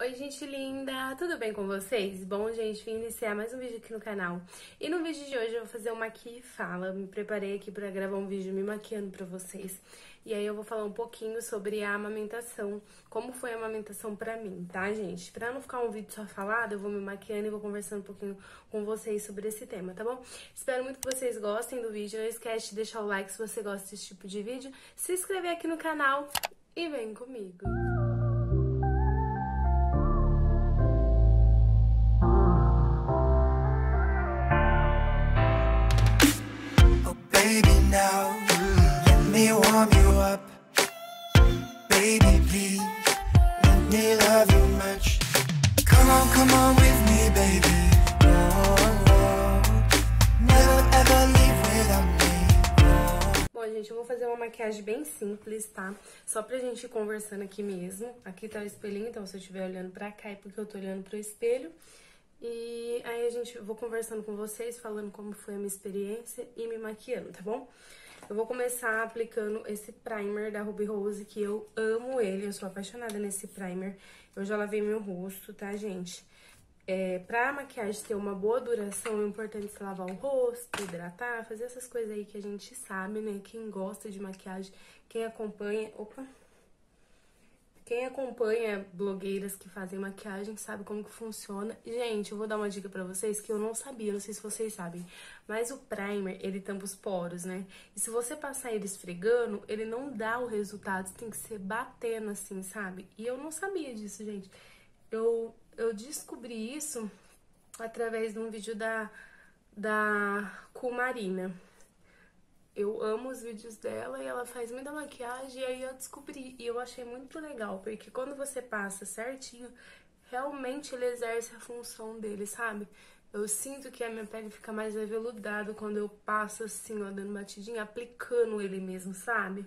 Oi, gente linda! Tudo bem com vocês? Bom, gente, vim iniciar mais um vídeo aqui no canal. E no vídeo de hoje eu vou fazer uma aqui e fala. Me preparei aqui pra gravar um vídeo me maquiando pra vocês. E aí eu vou falar um pouquinho sobre a amamentação, como foi a amamentação pra mim, tá, gente? Pra não ficar um vídeo só falado, eu vou me maquiando e vou conversando um pouquinho com vocês sobre esse tema, tá bom? Espero muito que vocês gostem do vídeo. Não esquece de deixar o like se você gosta desse tipo de vídeo, se inscrever aqui no canal e vem comigo! Baby, now let me warm you up. Baby, please let me love you much. Come on with me, baby. Oh, never ever leave without me. Bom, gente, eu vou fazer uma maquiagem bem simples, tá? Só pra gente ir conversando aqui mesmo. Aqui tá o espelhinho, então se eu estiver olhando pra cá é porque eu tô olhando pro espelho. E aí vou conversando com vocês, falando como foi a minha experiência e me maquiando, tá bom? Eu vou começar aplicando esse primer da Ruby Rose, que eu amo ele, eu sou apaixonada nesse primer. Eu já lavei meu rosto, tá, gente? Pra maquiagem ter uma boa duração, é importante você lavar o rosto, hidratar, fazer essas coisas aí que a gente sabe, né? Quem gosta de maquiagem, quem acompanha... Opa! Quem acompanha blogueiras que fazem maquiagem sabe como que funciona. Gente, eu vou dar uma dica pra vocês que eu não sabia, não sei se vocês sabem. Mas o primer, ele tampa os poros, né? E se você passar ele esfregando, ele não dá o resultado. Você tem que ser batendo assim, sabe? E eu não sabia disso, gente. Eu descobri isso através de um vídeo da Kumarina. Eu amo os vídeos dela e ela faz muita maquiagem, e aí eu descobri. E eu achei muito legal, porque quando você passa certinho, realmente ele exerce a função dele, sabe? Eu sinto que a minha pele fica mais aveludada quando eu passo assim, ó, dando batidinha, aplicando ele mesmo, sabe?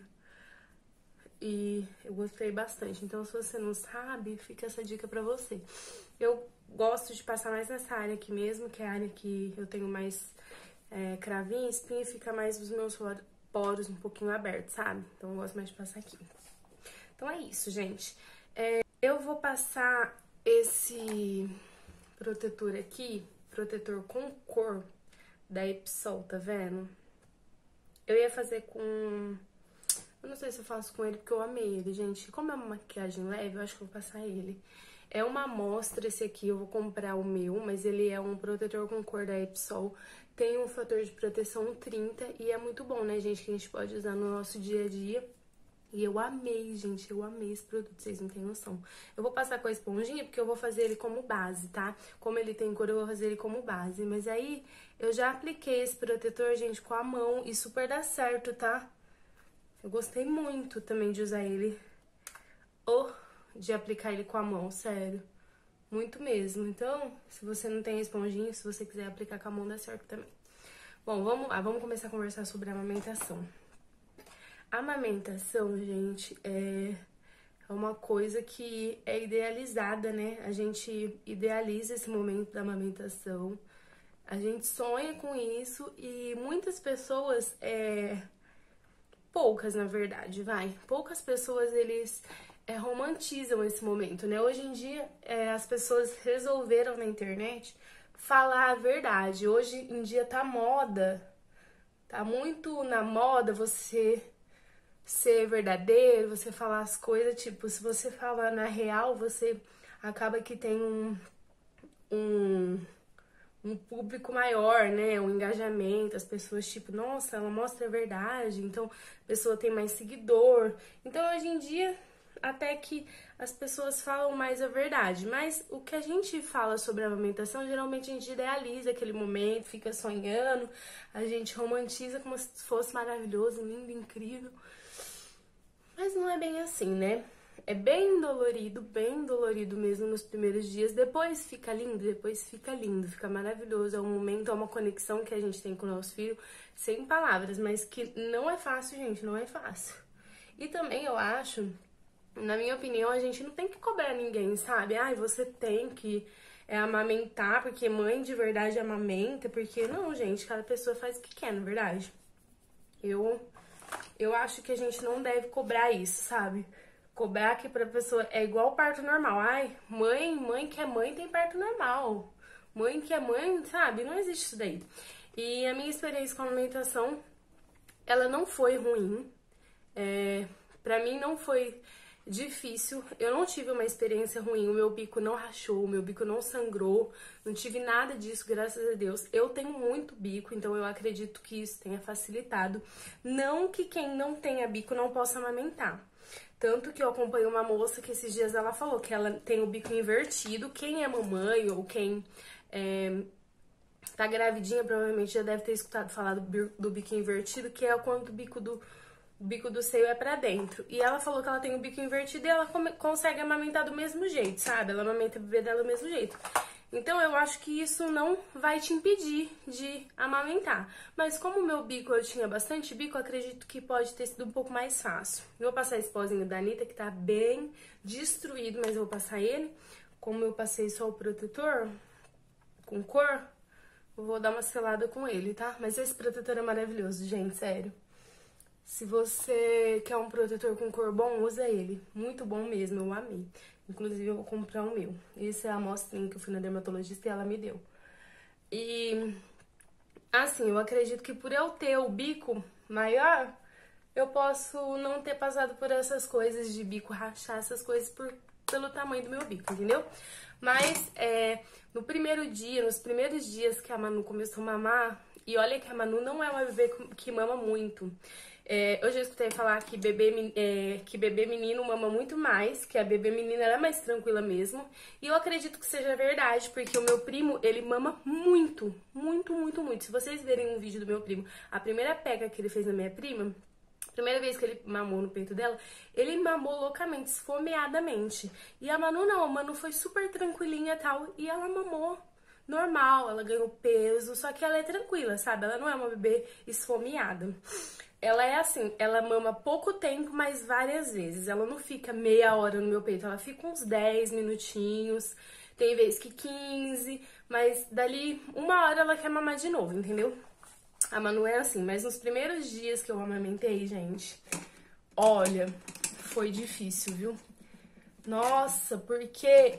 E eu gostei bastante. Então, se você não sabe, fica essa dica pra você. Eu gosto de passar mais nessa área aqui mesmo, que é a área que eu tenho mais... cravinho, espinha, e fica mais os meus poros um pouquinho abertos, sabe? Então eu gosto mais de passar aqui. Então é isso, gente. Eu vou passar esse protetor aqui, protetor com cor da Epsol, tá vendo? Eu ia fazer com... Eu não sei se eu faço com ele, porque eu amei ele, gente. Como é uma maquiagem leve, eu acho que eu vou passar ele. É uma amostra esse aqui, eu vou comprar o meu, mas ele é um protetor com cor da Epsol. Tem um fator de proteção 30 e é muito bom, né, gente, que a gente pode usar no nosso dia a dia. E eu amei, gente, eu amei esse produto, vocês não têm noção. Eu vou passar com a esponjinha porque eu vou fazer ele como base, tá? Como ele tem cor, eu vou fazer ele como base. Mas aí, eu já apliquei esse protetor, gente, com a mão e super dá certo, tá? Eu gostei muito também de usar ele, de aplicar ele com a mão, sério. Muito mesmo. Então, se você não tem a esponjinha, se você quiser aplicar com a mão, dá certo também. Bom, vamos começar a conversar sobre a amamentação. A amamentação, gente, é uma coisa que é idealizada, né? A gente idealiza esse momento da amamentação. A gente sonha com isso e muitas pessoas, poucas na verdade, poucas pessoas, eles romantizam esse momento, né? Hoje em dia, as pessoas resolveram na internet falar a verdade. Hoje em dia tá moda, tá muito na moda você ser verdadeiro, você falar as coisas, tipo, se você falar na real, você acaba que tem um público maior, né, um engajamento, as pessoas tipo, nossa, ela mostra a verdade, então a pessoa tem mais seguidor. Então hoje em dia até que as pessoas falam mais a verdade, mas o que a gente fala sobre a amamentação, geralmente a gente idealiza aquele momento, fica sonhando, a gente romantiza como se fosse maravilhoso, lindo, incrível, mas não é bem assim, né? É bem dolorido mesmo nos primeiros dias, depois fica lindo, fica maravilhoso, é um momento, é uma conexão que a gente tem com o nosso filho, sem palavras, mas que não é fácil, gente, não é fácil. E também eu acho, na minha opinião, a gente não tem que cobrar ninguém, sabe? Ai, você tem que amamentar, porque mãe de verdade amamenta, porque não, gente, cada pessoa faz o que quer, na verdade. Eu acho que a gente não deve cobrar isso, sabe? Cobrar que pra pessoa é igual parto normal. Ai, mãe que é mãe tem parto normal. Mãe que é mãe, sabe? Não existe isso daí. E a minha experiência com a amamentação, ela não foi ruim. Pra mim não foi difícil. Eu não tive uma experiência ruim. O meu bico não rachou, o meu bico não sangrou. Não tive nada disso, graças a Deus. Eu tenho muito bico, então eu acredito que isso tenha facilitado. Não que quem não tenha bico não possa amamentar. Tanto que eu acompanho uma moça que esses dias ela falou que ela tem o bico invertido. Quem é mamãe ou quem tá gravidinha provavelmente já deve ter escutado falar do bico invertido, que é quando o bico do seio é pra dentro. E ela falou que ela tem o bico invertido e ela consegue amamentar do mesmo jeito, sabe? Ela amamenta o bebê dela do mesmo jeito. Então eu acho que isso não vai te impedir de amamentar. Mas como o meu bico, eu tinha bastante bico, eu acredito que pode ter sido um pouco mais fácil. Eu vou passar esse pozinho da Anitta, que tá bem destruído, mas eu vou passar ele. Como eu passei só o protetor com cor, eu vou dar uma selada com ele, tá? Mas esse protetor é maravilhoso, gente, sério. Se você quer um protetor com cor bom, usa ele. Muito bom mesmo, eu amei. Inclusive, eu vou comprar o meu. Esse é a amostrinha que eu fui na dermatologista e ela me deu. E, assim, eu acredito que por eu ter o bico maior, eu posso não ter passado por essas coisas de bico rachar, essas coisas pelo tamanho do meu bico, entendeu? Mas, nos primeiros dias que a Manu começou a mamar, e olha que a Manu não é uma bebê que mama muito. Eu já escutei falar que bebê menino mama muito mais, que a bebê menina ela é mais tranquila mesmo. E eu acredito que seja verdade, porque o meu primo, ele mama muito, muito, muito, muito. Se vocês verem um vídeo do meu primo, a primeira pega que ele fez na minha prima, a primeira vez que ele mamou no peito dela, ele mamou loucamente, esfomeadamente. E a Manu não, a Manu foi super tranquilinha e tal, e ela mamou normal, ela ganhou peso, só que ela é tranquila, sabe? Ela não é uma bebê esfomeada. Ela é assim, ela mama pouco tempo, mas várias vezes. Ela não fica meia hora no meu peito, ela fica uns 10 minutinhos, tem vezes que 15, mas dali uma hora ela quer mamar de novo, entendeu? A Manu é assim, mas nos primeiros dias que eu amamentei, gente, olha, foi difícil, viu? Nossa, porque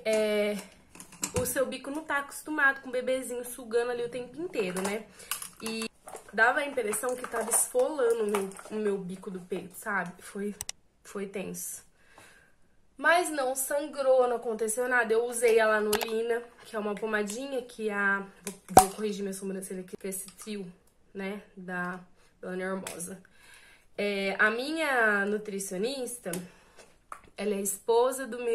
o seu bico não tá acostumado com o bebezinho sugando ali o tempo inteiro, né? E dava a impressão que tava esfolando o meu bico do peito, sabe? Foi tenso. Mas não sangrou, não aconteceu nada. Eu usei a Lanolina, que é uma pomadinha que vou corrigir minha sobrancelha aqui, que é esse trio, né, da Dona Hermosa. A minha nutricionista, ela é esposa do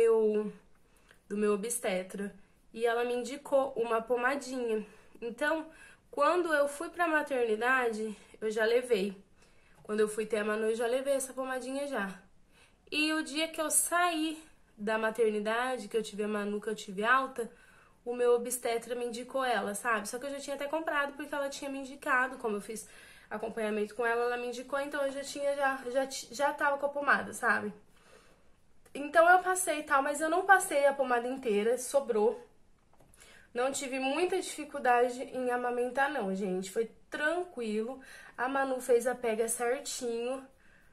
meu obstetra. E ela me indicou uma pomadinha. Então, quando eu fui pra maternidade, eu já levei. Quando eu fui ter a Manu, eu já levei essa pomadinha já. E o dia que eu saí da maternidade, que eu tive a Manu, que eu tive alta, o meu obstetra me indicou ela, sabe? Só que eu já tinha até comprado, porque ela tinha me indicado. Como eu fiz acompanhamento com ela, ela me indicou, então eu já tava com a pomada, sabe? Então eu passei e tal, mas eu não passei a pomada inteira, sobrou. Não tive muita dificuldade em amamentar não, gente. Foi tranquilo. A Manu fez a pega certinho.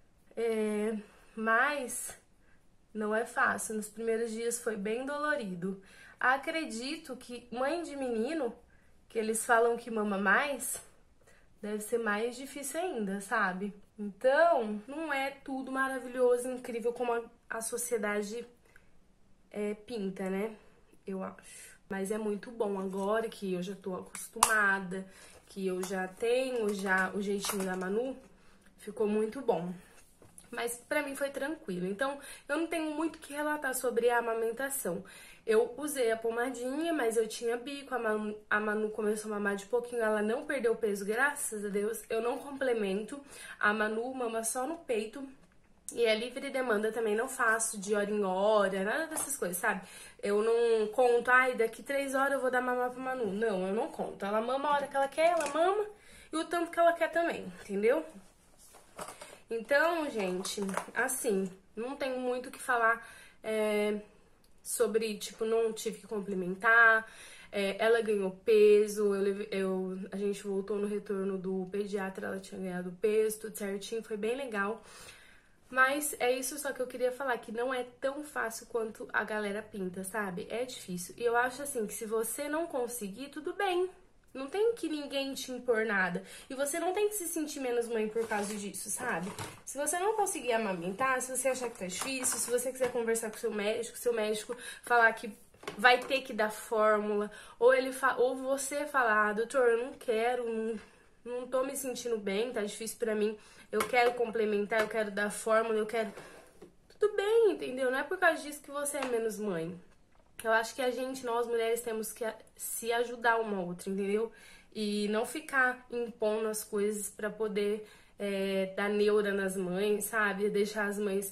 Mas não é fácil. Nos primeiros dias foi bem dolorido. Acredito que mãe de menino, que eles falam que mama mais, deve ser mais difícil ainda, sabe? Então, não é tudo maravilhoso, incrível como a sociedade pinta, né? Eu acho. Mas é muito bom agora que eu já tô acostumada, que eu já tenho o jeitinho da Manu, ficou muito bom. Mas pra mim foi tranquilo. Então, eu não tenho muito o que relatar sobre a amamentação. Eu usei a pomadinha, mas eu tinha bico, a Manu começou a mamar de pouquinho, ela não perdeu peso, graças a Deus. Eu não complemento, a Manu mama só no peito. E é livre demanda também, não faço de hora em hora, nada dessas coisas, sabe? Eu não conto, daqui 3 horas eu vou dar mamar pra Manu. Não, eu não conto. Ela mama a hora que ela quer, ela mama e o tanto que ela quer também, entendeu? Então, gente, assim, não tenho muito o que falar sobre, tipo, não tive que complementar. Ela ganhou peso, a gente voltou no retorno do pediatra, ela tinha ganhado peso, tudo certinho, foi bem legal. Mas é isso só que eu queria falar, que não é tão fácil quanto a galera pinta, sabe? É difícil. E eu acho assim, que se você não conseguir, tudo bem. Não tem que ninguém te impor nada. E você não tem que se sentir menos mãe por causa disso, sabe? Se você não conseguir amamentar, se você achar que tá difícil, se você quiser conversar com seu médico falar que vai ter que dar fórmula, ou você falar, doutor, eu não quero, não tô me sentindo bem, tá difícil pra mim, eu quero complementar, eu quero dar fórmula, eu quero... Tudo bem, entendeu? Não é por causa disso que você é menos mãe. Eu acho que nós mulheres, temos que se ajudar uma outra, entendeu? E não ficar impondo as coisas pra poder dar neura nas mães, sabe? Deixar as mães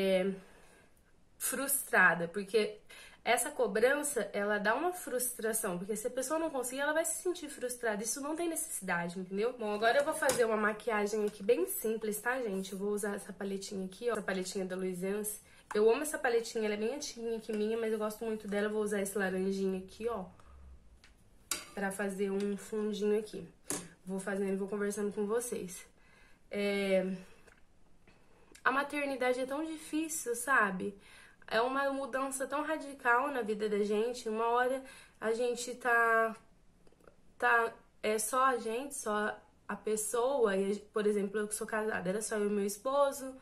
frustradas, porque essa cobrança, ela dá uma frustração, porque se a pessoa não conseguir, ela vai se sentir frustrada. Isso não tem necessidade, entendeu? Bom, agora eu vou fazer uma maquiagem aqui bem simples, tá, gente? Eu vou usar essa paletinha aqui, ó, essa paletinha da Louisance. Eu amo essa paletinha, ela é bem antiguinha que minha, mas eu gosto muito dela. Eu vou usar esse laranjinho aqui, ó, pra fazer um fundinho aqui. Vou fazendo e vou conversando com vocês. A maternidade é tão difícil, sabe? É uma mudança tão radical na vida da gente. Uma hora a gente é só a gente, só a pessoa. E, por exemplo, eu que sou casada, era só eu e meu esposo.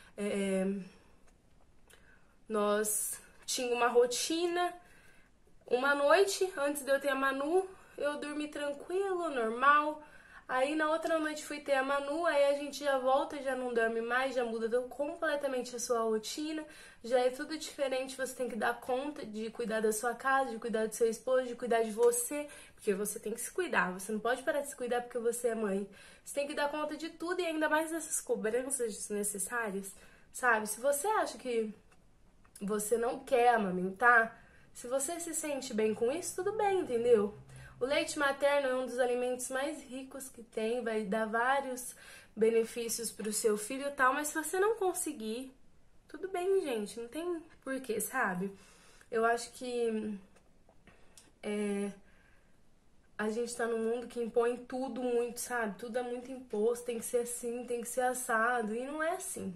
Nós tínhamos uma rotina. Uma noite, antes de eu ter a Manu, eu dormi tranquilo, normal. Aí na outra noite fui ter a Manu, aí a gente já volta, já não dorme mais, já muda completamente a sua rotina, já é tudo diferente, você tem que dar conta de cuidar da sua casa, de cuidar do seu esposo, de cuidar de você, porque você tem que se cuidar, você não pode parar de se cuidar porque você é mãe. Você tem que dar conta de tudo e ainda mais dessas cobranças desnecessárias, sabe? Se você acha que você não quer amamentar, se você se sente bem com isso, tudo bem, entendeu? O leite materno é um dos alimentos mais ricos que tem, vai dar vários benefícios pro seu filho e tal, mas se você não conseguir, tudo bem, gente, não tem porquê, sabe? Eu acho que a gente tá num mundo que impõe tudo muito, sabe? Tudo é muito imposto, tem que ser assim, tem que ser assado, e não é assim.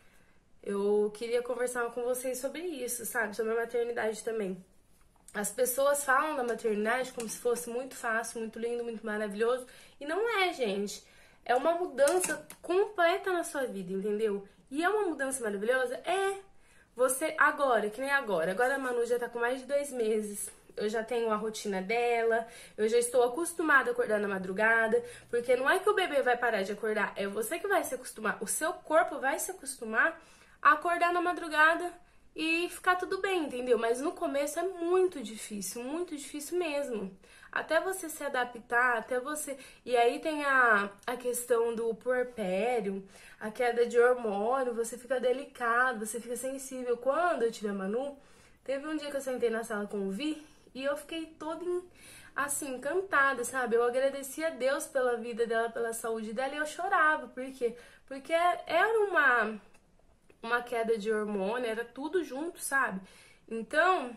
Eu queria conversar com vocês sobre isso, sabe? Sobre a maternidade também. As pessoas falam da maternidade como se fosse muito fácil, muito lindo, muito maravilhoso. E não é, gente. É uma mudança completa na sua vida, entendeu? E é uma mudança maravilhosa? É. Você, agora, que nem agora. Agora a Manu já tá com mais de 2 meses. Eu já tenho a rotina dela. Eu já estou acostumada a acordar na madrugada. Porque não é que o bebê vai parar de acordar. É você que vai se acostumar. O seu corpo vai se acostumar a acordar na madrugada e ficar tudo bem, entendeu? Mas no começo é muito difícil mesmo. Até você se adaptar, até você... E aí tem a questão do puerpério, a queda de hormônio, você fica delicado, você fica sensível. Quando eu tive a Manu, teve um dia que eu sentei na sala com o Vi e eu fiquei toda assim, encantada, sabe? Eu agradeci a Deus pela vida dela, pela saúde dela e eu chorava. Por quê? Porque era uma queda de hormônio, era tudo junto, sabe? Então,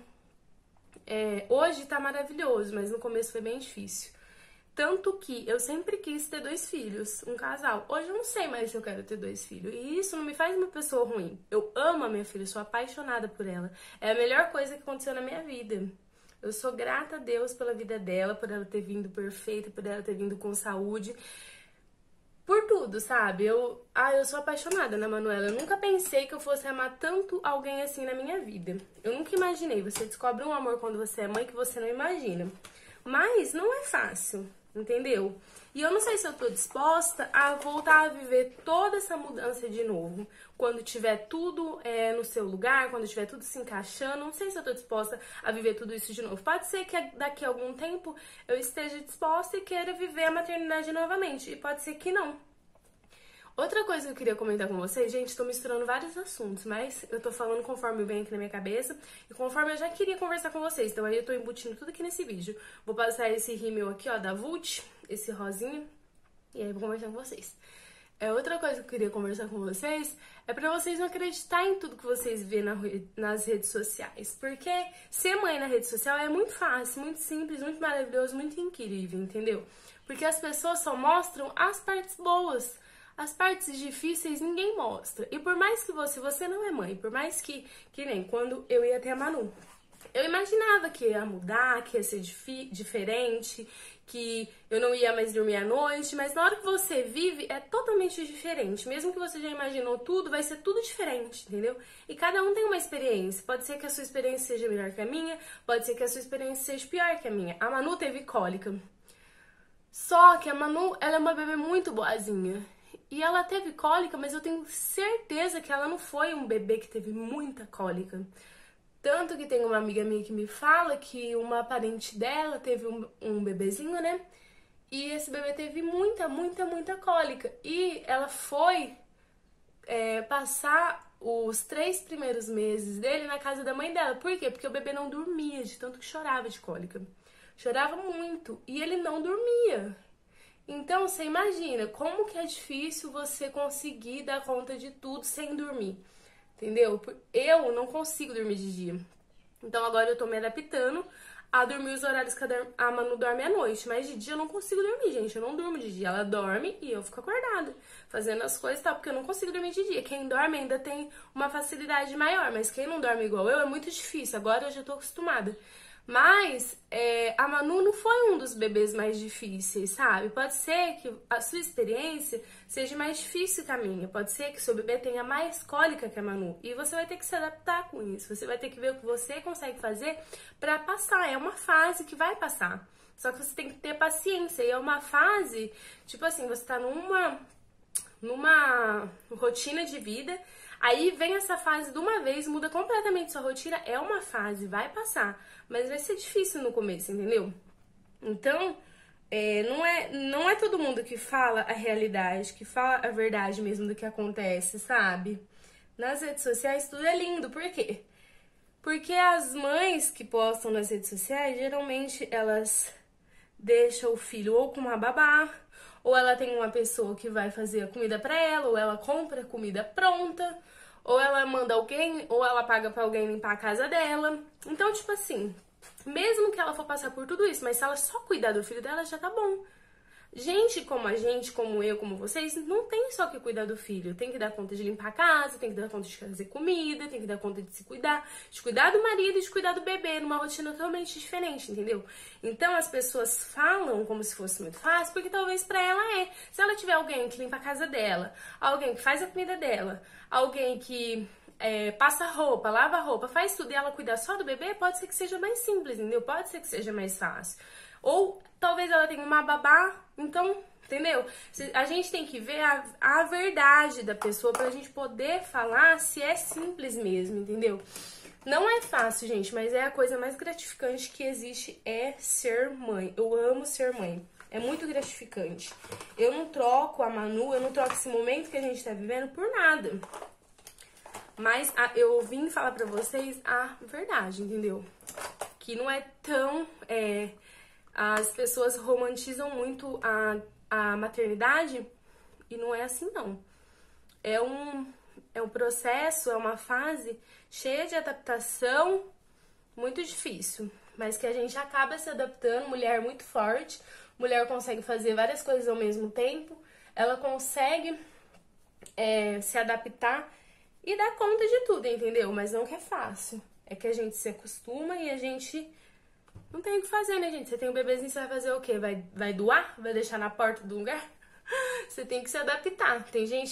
hoje tá maravilhoso, mas no começo foi bem difícil. Tanto que eu sempre quis ter 2 filhos, um casal. Hoje eu não sei mais se eu quero ter 2 filhos. E isso não me faz uma pessoa ruim. Eu amo a minha filha, sou apaixonada por ela. É a melhor coisa que aconteceu na minha vida. Eu sou grata a Deus pela vida dela, por ela ter vindo perfeita, por ela ter vindo com saúde. Por tudo, sabe? Eu sou apaixonada na Manuela. Eu nunca pensei que eu fosse amar tanto alguém assim na minha vida. Eu nunca imaginei. Você descobre um amor quando você é mãe que você não imagina. Mas não é fácil, entendeu? E eu não sei se eu tô disposta a voltar a viver toda essa mudança de novo. Quando tiver tudo no seu lugar, quando tiver tudo se encaixando. Não sei se eu tô disposta a viver tudo isso de novo. Pode ser que daqui a algum tempo eu esteja disposta e queira viver a maternidade novamente. E pode ser que não. Outra coisa que eu queria comentar com vocês, gente, tô misturando vários assuntos, mas eu tô falando conforme vem aqui na minha cabeça e conforme eu já queria conversar com vocês. Então aí eu tô embutindo tudo aqui nesse vídeo. Vou passar esse rímel aqui, ó, da Vult, esse rosinha, e aí vou conversar com vocês. Outra coisa que eu queria conversar com vocês é pra vocês não acreditarem em tudo que vocês vêem nas redes sociais. Porque ser mãe na rede social é muito fácil, muito simples, muito maravilhoso, muito incrível, entendeu? Porque as pessoas só mostram as partes boas. as partes difíceis ninguém mostra. E por mais que você não é mãe, por mais que nem quando eu ia ter a Manu, eu imaginava que ia mudar, que ia ser diferente, que eu não ia mais dormir à noite, mas na hora que você vive é totalmente diferente. Mesmo que você já imaginou tudo, vai ser tudo diferente, entendeu? E cada um tem uma experiência. Pode ser que a sua experiência seja melhor que a minha, pode ser que a sua experiência seja pior que a minha. A Manu teve cólica. Só que a Manu, ela é uma bebê muito boazinha. E ela teve cólica, mas eu tenho certeza que ela não foi um bebê que teve muita cólica. Tanto que tem uma amiga minha que me fala que uma parente dela teve um bebezinho, né? E esse bebê teve muita cólica. E ela foi passar os 3 primeiros meses dele na casa da mãe dela. Por quê? Porque o bebê não dormia, de tanto que chorava de cólica. Chorava muito. E ele não dormia. Então, você imagina como que é difícil você conseguir dar conta de tudo sem dormir. Entendeu? Eu não consigo dormir de dia. Então agora eu tô me adaptando a dormir os horários que a Manu dorme à noite. Mas de dia eu não consigo dormir, gente. Eu não durmo de dia. Ela dorme e eu fico acordada, fazendo as coisas e tal, porque eu não consigo dormir de dia. Quem dorme ainda tem uma facilidade maior, mas quem não dorme igual eu é muito difícil. Agora eu já tô acostumada. Mas a Manu não foi um dos bebês mais difíceis, sabe? Pode ser que a sua experiência seja mais difícil que a minha. Pode ser que seu bebê tenha mais cólica que a Manu. E você vai ter que se adaptar com isso. Você vai ter que ver o que você consegue fazer pra passar. É uma fase que vai passar. Só que você tem que ter paciência. E é uma fase, tipo assim, você tá numa rotina de vida. Aí vem essa fase de uma vez, muda completamente sua rotina, é uma fase, vai passar, mas vai ser difícil no começo, entendeu? Então, não é todo mundo que fala a realidade, que fala a verdade mesmo do que acontece, sabe? Nas redes sociais tudo é lindo, por quê? Porque as mães que postam nas redes sociais, geralmente elas deixam o filho ou com uma babá, ou ela tem uma pessoa que vai fazer a comida pra ela, ou ela compra comida pronta, ou ela manda alguém, ou ela paga pra alguém limpar a casa dela. Então, tipo assim, mesmo que ela for passar por tudo isso, mas se ela só cuidar do filho dela, já tá bom. Gente como a gente, como eu, como vocês, não tem só que cuidar do filho. Tem que dar conta de limpar a casa, tem que dar conta de fazer comida, tem que dar conta de se cuidar, de cuidar do marido e de cuidar do bebê, numa rotina totalmente diferente, entendeu? Então as pessoas falam como se fosse muito fácil, porque talvez pra ela é. Se ela tiver alguém que limpa a casa dela, alguém que faz a comida dela, alguém que passa roupa, lava roupa, faz tudo e ela cuidar só do bebê, pode ser que seja mais simples, entendeu? Pode ser que seja mais fácil. Ou talvez ela tenha uma babá, então, entendeu? A gente tem que ver a verdade da pessoa pra gente poder falar se é simples mesmo, entendeu? Não é fácil, gente, mas é a coisa mais gratificante que existe é ser mãe. Eu amo ser mãe. É muito gratificante. Eu não troco a Manu, eu não troco esse momento que a gente tá vivendo por nada. Mas eu vim falar pra vocês a verdade, entendeu? Que não é tão... As pessoas romantizam muito a maternidade e não é assim, não. É um processo, é uma fase cheia de adaptação, muito difícil, mas que a gente acaba se adaptando. Mulher muito forte, mulher consegue fazer várias coisas ao mesmo tempo, ela consegue se adaptar e dar conta de tudo, entendeu? Mas não que é fácil, é que a gente se acostuma e a gente... Não tem o que fazer, né, gente? Você tem um bebezinho, você vai fazer o quê? Vai doar? Vai deixar na porta do lugar? Você tem que se adaptar.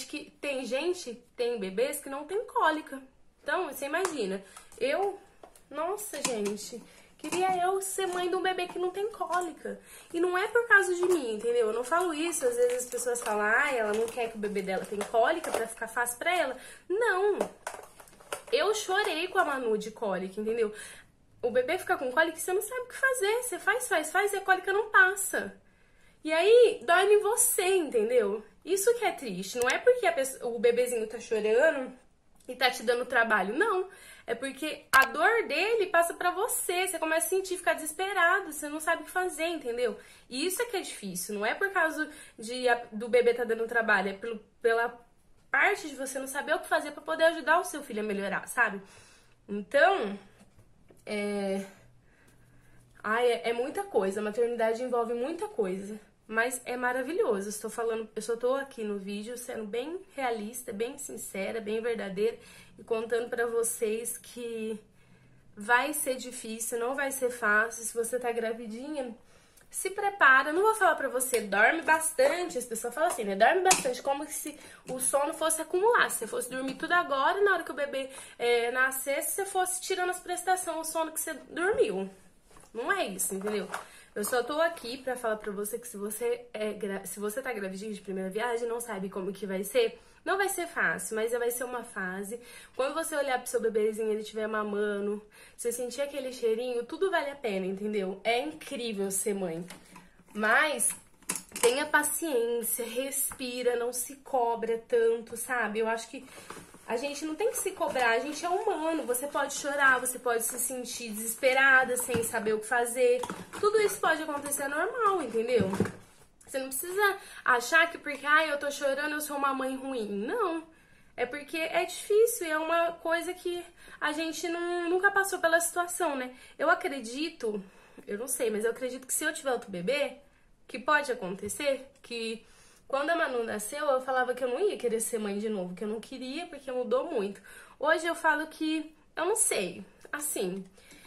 Tem bebês que não tem cólica. Então, você imagina. Nossa, gente, queria eu ser mãe de um bebê que não tem cólica. E não é por causa de mim, entendeu? Eu não falo isso. Às vezes as pessoas falam, ela não quer que o bebê dela tenha cólica pra ficar fácil pra ela. Não. Eu chorei com a Manu de cólica, entendeu? O bebê fica com cólica e você não sabe o que fazer. Você faz e a cólica não passa. E aí, dói em você, entendeu? Isso que é triste. Não é porque o bebezinho tá chorando e tá te dando trabalho. Não. É porque a dor dele passa pra você. Você começa a sentir, ficar desesperado. Você não sabe o que fazer, entendeu? E isso é que é difícil. Não é por causa do bebê tá dando trabalho. É pela parte de você não saber o que fazer pra poder ajudar o seu filho a melhorar, sabe? Então... É muita coisa, a maternidade envolve muita coisa. Mas é maravilhoso. Eu só tô aqui no vídeo sendo bem realista, bem sincera, bem verdadeira e contando pra vocês que vai ser difícil, não vai ser fácil. Se você tá gravidinha, se prepara. Não vou falar pra você, dorme bastante. As pessoas falam assim, né? Dorme bastante, como se o sono fosse acumular. Se você fosse dormir tudo agora, na hora que o bebê nascesse, você fosse tirando as prestações, o sono que você dormiu. Não é isso, entendeu? Eu só tô aqui pra falar pra você que se você tá gravidinha de primeira viagem, não sabe como que vai ser, não vai ser fácil, mas vai ser uma fase. Quando você olhar pro seu bebezinho, ele estiver mamando, você sentir aquele cheirinho, tudo vale a pena, entendeu? É incrível ser mãe. Mas tenha paciência, respira, não se cobra tanto, sabe? Eu acho que a gente não tem que se cobrar, a gente é humano. Você pode chorar, você pode se sentir desesperada, sem saber o que fazer. Tudo isso pode acontecer normal, entendeu? Você não precisa achar que porque eu tô chorando, eu sou uma mãe ruim. Não. É porque é difícil e é uma coisa que a gente nunca passou pela situação, né? Eu acredito, eu não sei, mas eu acredito que se eu tiver outro bebê, que pode acontecer, que quando a Manu nasceu, eu falava que eu não ia querer ser mãe de novo, que eu não queria porque mudou muito. Hoje eu falo que eu não sei, assim,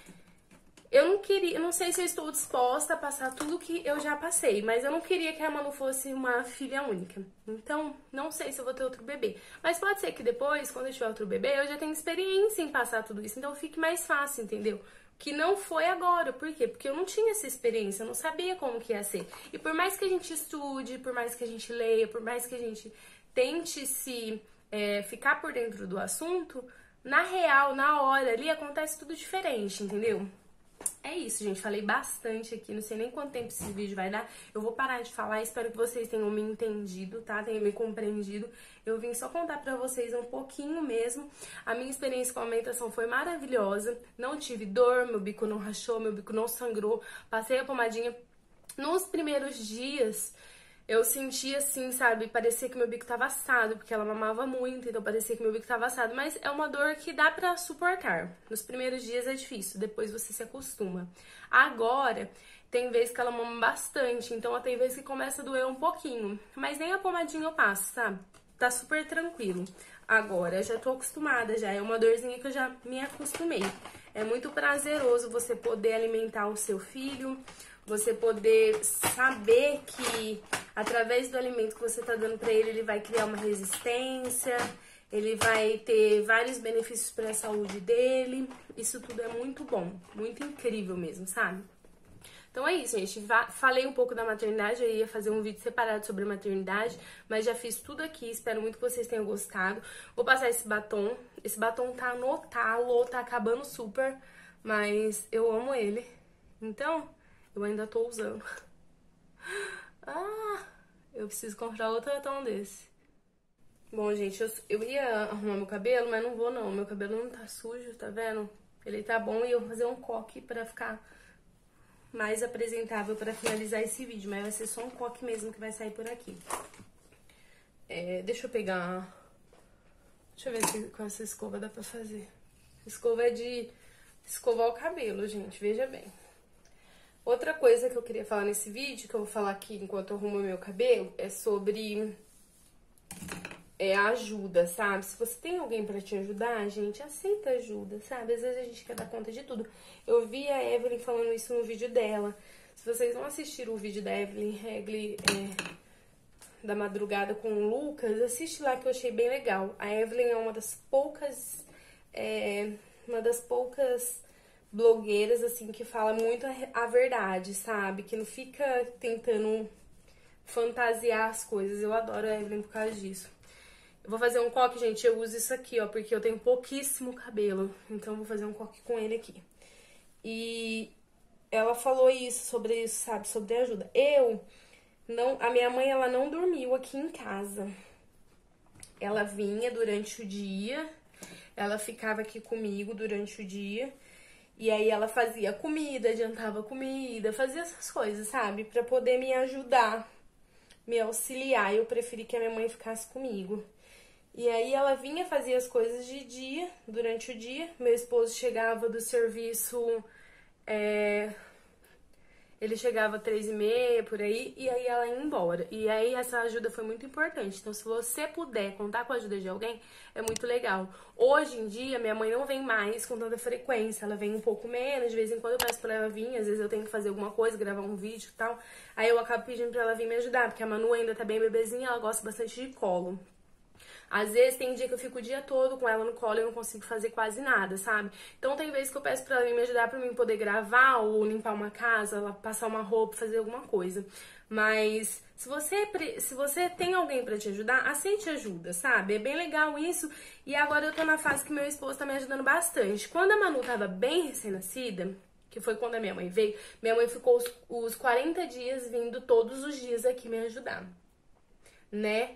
eu não sei se eu estou disposta a passar tudo que eu já passei, mas eu não queria que a Manu fosse uma filha única. Então, não sei se eu vou ter outro bebê. Mas pode ser que depois, quando eu tiver outro bebê, eu já tenha experiência em passar tudo isso, então fique mais fácil, entendeu? Que não foi agora. Por quê? Porque eu não tinha essa experiência, eu não sabia como que ia ser. E por mais que a gente estude, por mais que a gente leia, por mais que a gente tente ficar por dentro do assunto, na real, na hora ali, acontece tudo diferente, entendeu? É isso, gente. Falei bastante aqui, não sei nem quanto tempo esse vídeo vai dar. Eu vou parar de falar, espero que vocês tenham me entendido, tá? Tenham me compreendido. Eu vim só contar pra vocês um pouquinho mesmo. A minha experiência com a amamentação foi maravilhosa. Não tive dor, meu bico não rachou, meu bico não sangrou. Passei a pomadinha. Nos primeiros dias, eu sentia assim, sabe? Parecia que meu bico tava assado, porque ela mamava muito, então parecia que meu bico tava assado. Mas é uma dor que dá pra suportar. Nos primeiros dias é difícil, depois você se acostuma. Agora, tem vezes que ela mama bastante, então tem vezes que começa a doer um pouquinho. Mas nem a pomadinha eu passo, sabe? Tá super tranquilo. Agora, já tô acostumada, já é uma dorzinha que eu já me acostumei. É muito prazeroso você poder alimentar o seu filho, você poder saber que através do alimento que você tá dando pra ele, ele vai criar uma resistência, ele vai ter vários benefícios para a saúde dele. Isso tudo é muito bom, muito incrível mesmo, sabe? Então é isso, gente. Falei um pouco da maternidade, eu ia fazer um vídeo separado sobre maternidade, mas já fiz tudo aqui. Espero muito que vocês tenham gostado. Vou passar esse batom. Esse batom tá no talo, tá acabando super, mas eu amo ele. Então, eu ainda tô usando. Eu preciso comprar outro batom desse. Bom, gente, eu ia arrumar meu cabelo, mas não vou não. Meu cabelo não tá sujo, tá vendo? Ele tá bom e eu vou fazer um coque pra ficar mais apresentável pra finalizar esse vídeo. Mas vai ser só um coque mesmo que vai sair por aqui. Deixa eu pegar... Deixa eu ver se com essa escova dá pra fazer. Escova é de escovar o cabelo, gente, veja bem. Outra coisa que eu queria falar nesse vídeo, que eu vou falar aqui enquanto eu arrumo meu cabelo, é sobre a ajuda, sabe? Se você tem alguém pra te ajudar, gente, aceita ajuda, sabe? Às vezes a gente quer dar conta de tudo. Eu vi a Evelyn falando isso no vídeo dela. Se vocês não assistiram o vídeo da Evelyn Regli, da madrugada com o Lucas, assiste lá que eu achei bem legal. A Evelyn é uma das poucas blogueiras, assim, que fala muito a verdade, sabe? Que não fica tentando fantasiar as coisas. Eu adoro a Evelyn por causa disso. Eu vou fazer um coque, gente, eu uso isso aqui, ó, porque eu tenho pouquíssimo cabelo. Então, eu vou fazer um coque com ele aqui. E ela falou sobre isso, sabe? Sobre ajuda. A minha mãe, ela não dormiu aqui em casa. Ela vinha durante o dia, ela ficava aqui comigo durante o dia. E aí ela fazia comida, adiantava comida, fazia essas coisas, sabe? Pra poder me ajudar, me auxiliar. Eu preferi que a minha mãe ficasse comigo. E aí ela vinha, fazia as coisas de dia, durante o dia. Meu esposo chegava do serviço, ele ele chegava 3h30, por aí, e aí ela ia embora. E aí essa ajuda foi muito importante. Então, se você puder contar com a ajuda de alguém, é muito legal. Hoje em dia, minha mãe não vem mais com tanta frequência. Ela vem um pouco menos, de vez em quando eu peço pra ela vir. Às vezes eu tenho que fazer alguma coisa, gravar um vídeo e tal. Aí eu acabo pedindo pra ela vir me ajudar, porque a Manu ainda tá bem bebezinha, ela gosta bastante de colo. Às vezes tem dia que eu fico o dia todo com ela no colo e eu não consigo fazer quase nada, sabe? Então tem vezes que eu peço pra ela me ajudar pra mim poder gravar ou limpar uma casa, passar uma roupa, fazer alguma coisa. Mas se você tem alguém pra te ajudar, aceite ajuda, sabe? É bem legal isso. E agora eu tô na fase que meu esposo tá me ajudando bastante. Quando a Manu tava bem recém-nascida, que foi quando a minha mãe veio, minha mãe ficou os 40 dias vindo todos os dias aqui me ajudar, né?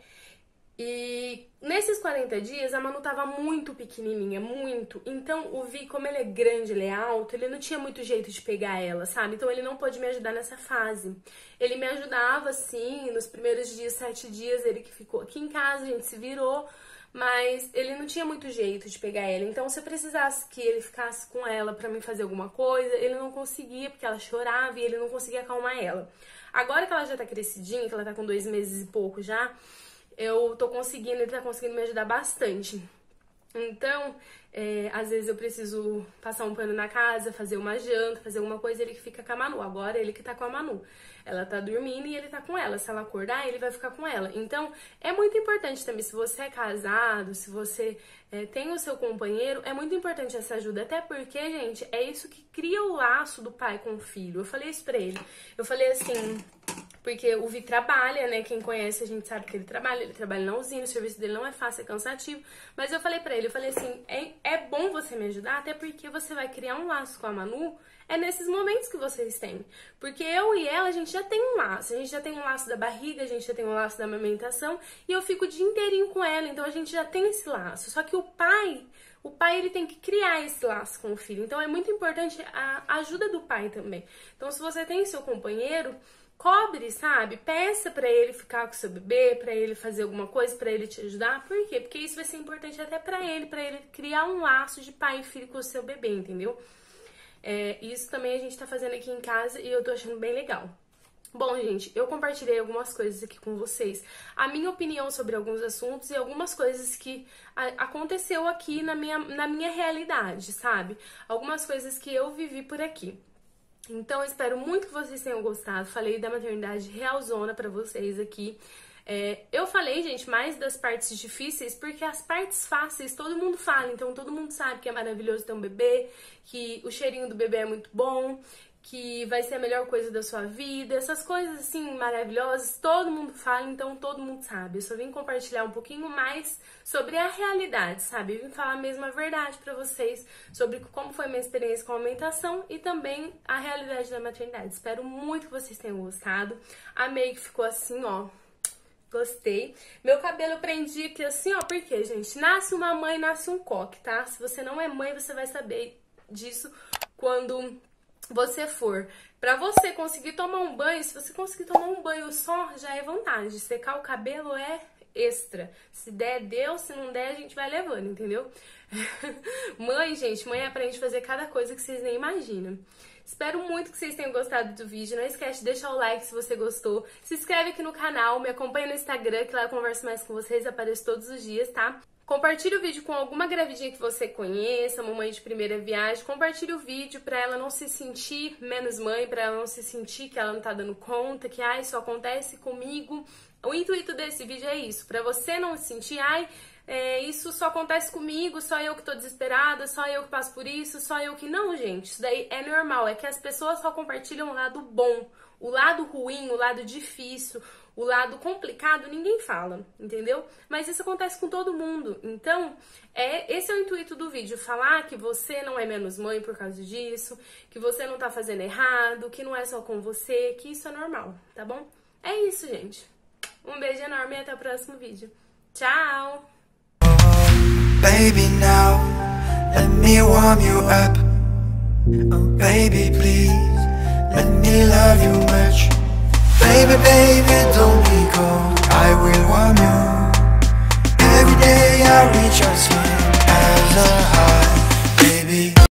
E nesses 40 dias a Manu tava muito pequenininha, muito. Então o Vi, como ele é grande, ele é alto, ele não tinha muito jeito de pegar ela, sabe? Então ele não pôde me ajudar nessa fase. Ele me ajudava, sim, nos primeiros dias, 7 dias, ele que ficou aqui em casa, a gente se virou. Mas ele não tinha muito jeito de pegar ela. Então, se eu precisasse que ele ficasse com ela pra mim fazer alguma coisa, ele não conseguia, porque ela chorava e ele não conseguia acalmar ela. Agora que ela já tá crescidinha, que ela tá com 2 meses e pouco já, eu tô conseguindo, ele tá conseguindo me ajudar bastante. Então, às vezes eu preciso passar um pano na casa, fazer uma janta, fazer alguma coisa, ele que fica com a Manu. Agora ele que tá com a Manu. Ela tá dormindo e ele tá com ela. Se ela acordar, ele vai ficar com ela. Então, é muito importante também, se você é casado, se você tem o seu companheiro, é muito importante essa ajuda. Até porque, gente, é isso que cria o laço do pai com o filho. Eu falei isso pra ele. Eu falei assim... Porque o Vi trabalha, né? Quem conhece a gente sabe que ele trabalha na usina, o serviço dele não é fácil, é cansativo. Mas eu falei pra ele, eu falei assim, é bom você me ajudar, até porque você vai criar um laço com a Manu, é nesses momentos que vocês têm. Porque eu e ela, a gente já tem um laço, a gente já tem um laço da barriga, a gente já tem um laço da amamentação, e eu fico o dia inteirinho com ela, então a gente já tem esse laço. Só que o pai, ele tem que criar esse laço com o filho, então é muito importante a ajuda do pai também. Então se você tem seu companheiro... Cobre, sabe? Peça pra ele ficar com seu bebê, pra ele fazer alguma coisa, pra ele te ajudar. Por quê? Porque isso vai ser importante até pra ele criar um laço de pai e filho com o seu bebê, entendeu? Isso também a gente tá fazendo aqui em casa e eu tô achando bem legal. Bom, gente, eu compartilhei algumas coisas aqui com vocês. A minha opinião sobre alguns assuntos e algumas coisas que aconteceu aqui na minha realidade, sabe? Algumas coisas que eu vivi por aqui. Então, eu espero muito que vocês tenham gostado. Falei da maternidade realzona pra vocês aqui. Eu falei, gente, mais das partes difíceis, porque as partes fáceis todo mundo fala. Então, todo mundo sabe que é maravilhoso ter um bebê, que o cheirinho do bebê é muito bom, que vai ser a melhor coisa da sua vida. Essas coisas, assim, maravilhosas, todo mundo fala, então todo mundo sabe. Eu só vim compartilhar um pouquinho mais sobre a realidade, sabe? Eu vim falar mesmo a verdade pra vocês sobre como foi a minha experiência com a amamentação e também a realidade da maternidade. Espero muito que vocês tenham gostado. Amei que ficou assim, ó. Gostei. Meu cabelo eu prendi aqui assim, ó. Porque, gente, nasce uma mãe, nasce um coque, tá? Se você não é mãe, você vai saber disso quando... você for. Pra você conseguir tomar um banho, se você conseguir tomar um banho só, já é vantagem. Secar o cabelo é extra. Se der, deu. Se não der, a gente vai levando, entendeu? Mãe, gente, mãe aprende a fazer cada coisa que vocês nem imaginam. Espero muito que vocês tenham gostado do vídeo. Não esquece de deixar o like se você gostou. Se inscreve aqui no canal, me acompanha no Instagram, que lá eu converso mais com vocês, apareço todos os dias, tá? Compartilhe o vídeo com alguma gravidinha que você conheça, mamãe de primeira viagem. Compartilhe o vídeo pra ela não se sentir menos mãe, pra ela não se sentir que ela não tá dando conta, que isso acontece comigo. O intuito desse vídeo é isso, pra você não se sentir, isso só acontece comigo, só eu que tô desesperada, só eu que passo por isso, só eu que... Não, gente, isso daí é normal, é que as pessoas só compartilham o lado bom, o lado ruim, o lado difícil, o lado complicado, ninguém fala, entendeu? Mas isso acontece com todo mundo. Então, esse é o intuito do vídeo, falar que você não é menos mãe por causa disso, que você não tá fazendo errado, que não é só com você, que isso é normal, tá bom? É isso, gente. Um beijo enorme e até o próximo vídeo. Tchau! Baby, now let me warm you up. Oh, baby, please let me love you much. Baby, baby, don't be cold. I will warm you. Every day I reach your skin as a heart.